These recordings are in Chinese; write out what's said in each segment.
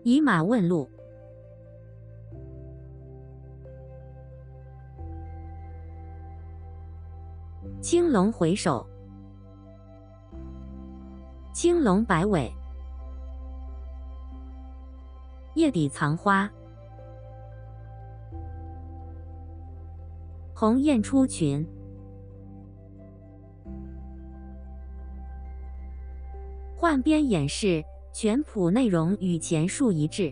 以马问路。青龙回首，青龙摆尾，叶底藏花。鸿雁出群，换编演示，全谱内容与前述一致。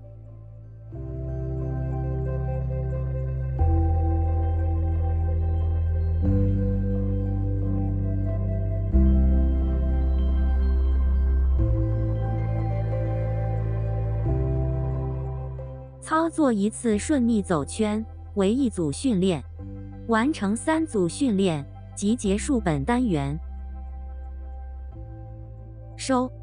操作一次顺逆走圈为一组训练，完成3组训练即结束本单元。收。